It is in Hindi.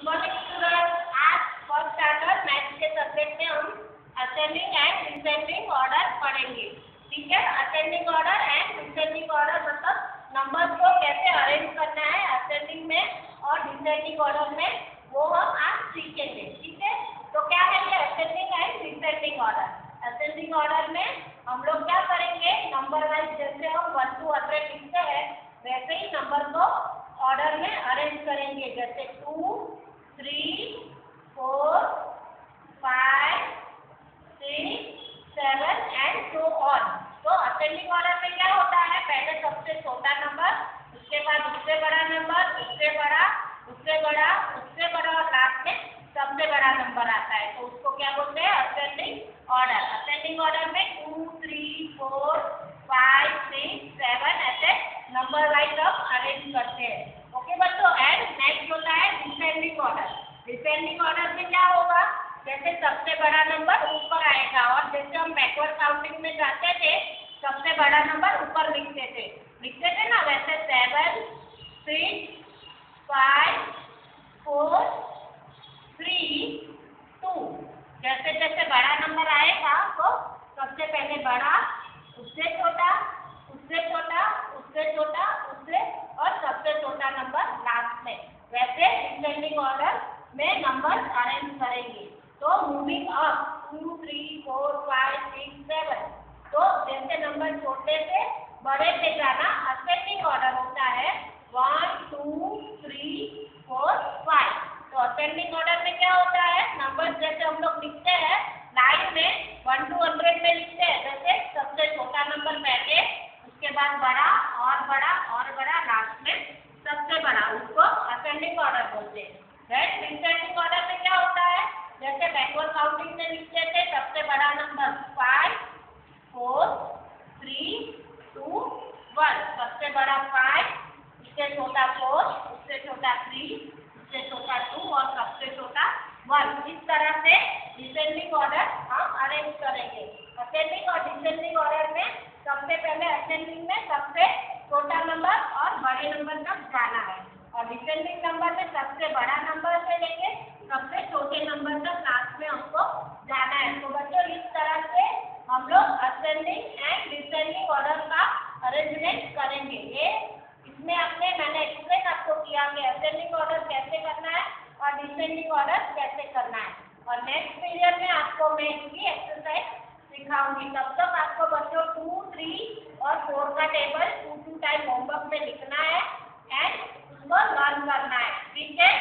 मॉर्निंग स्टूडेंट, आज फर्स्ट स्टैंडर्ड मैथ्स के सब्जेक्ट में हम असेंडिंग एंड डिसेंडिंग ऑर्डर पढ़ेंगे। ठीक है, ascending order and descending order मतलब नंबर्स को कैसे अरेंज करना है असेंडिंग में और डिसेंडिंग ऑर्डर में, वो हम आज सीखेंगे। ठीक है, तो क्या है ये ascending and descending order. Ascending order में हम लोग क्या करेंगे, नंबर वाइज जैसे हम 1 to 100 लिखते हैं वैसे ही नंबर को ऑर्डर में अरेंज करेंगे, जैसे 2, 3, 4, 5, 6, 7 एंड सो ऑन। तो असेंडिंग ऑर्डर में क्या होता है, पहले सबसे छोटा नंबर, उसके बाद उससे बड़ा नंबर, उससे बड़ा, उससे बड़ा, उससे बड़ा और लास्ट में सबसे बड़ा नंबर आता है, तो उसको क्या बोलते हैं, असेंडिंग ऑर्डर। असेंडिंग ऑर्डर में 2, 3, 4, 5, 6, 7 ऐसे नंबर वाइज हम अरेंज करते हैं। ओके बच्चों, एंड नेक्स्ट होता है डिसेंडिंग ऑर्डर। डिसेंडिंग ऑर्डर में क्या होगा, जैसे सबसे बड़ा नंबर ऊपर आएगा और जैसे हम बैकवर्ड काउंटिंग में जाते थे सबसे बड़ा नंबर ऊपर लिखते थे ना, वैसे 7, 6, 5, 4, 3, 2, जैसे जैसे बड़ा नंबर आएगा तो सबसे पहले बड़ा, उससे छोटा, उससे छोटा, उससे छोटा, उससे और सबसे छोटा नंबर लास्ट में, वैसे डिसेंडिंग ऑर्डर में नंबर अरेंज करेंगे। तो मूविंग अप 2, 3, 4, 5, 6, 7, तो जैसे नंबर छोटे से बड़े से जाना असेंडिंग ऑर्डर होता है। 1, 2, 3, 4, 5। तो असेंडिंग ऑर्डर में क्या होता है, नंबर जैसे हम लोग लिखते हैं लाइन में 1 to 100 में लिखते हैं, जैसे सबसे छोटा नंबर पहले, उसके बाद बड़ा और बड़ा और बड़ा, लास्ट में सबसे बड़ा, उसको असेंडिंग ऑर्डर बोलते हैं। राइट, डिसेंडिंग ऑर्डर में क्या होता है, जैसे बैकवर्ड काउंटिंग में लिखते थे सबसे बड़ा नंबर 5, 4, 3, 2, 1, सबसे बड़ा 5, उससे छोटा 4, उससे छोटा 3, उससे छोटा 2 और सबसे छोटा 1। इस तरह से डिसेंडिंग ऑर्डर हम अरेंज करेंगे। असेंडिंग और डिसेंडिंग ऑर्डर में सबसे पहले असेंडिंग में सबसे छोटा नंबर और बड़े नंबर तक जाना है, और डिसेंडिंग नंबर में सबसे बड़ा नंबर से लेके सबसे छोटे नंबर तक लास्ट में हमको जाना है। तो बच्चों, इस तरह से हम लोग असेंडिंग एंड डिसेंडिंग ऑर्डर का अरेंजमेंट करेंगे। ये इसमें मैंने एक्सप्लेन आपको किया कि असेंडिंग ऑर्डर कैसे करना है और डिसेंडिंग ऑर्डर कैसे करना है, और नेक्स्ट पीरियड में आपको मैं इसकी एक्सरसाइज सिखाऊंगी। तब तक आपको बच्चों 2, 3 और 4 का टेबल 2 टाइम होमवर्क में लिखना है एंड उसको लर्न करना है। ठीक है,